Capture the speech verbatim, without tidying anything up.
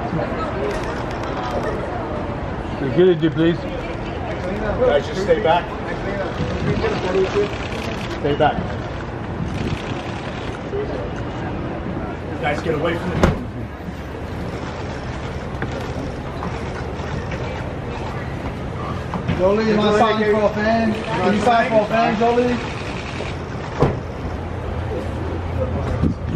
Security, please. Guys, just stay back. Stay back. You guys get away from the building. Jolie, you want to sign for a fan? Can you sign for a fan, Jolie?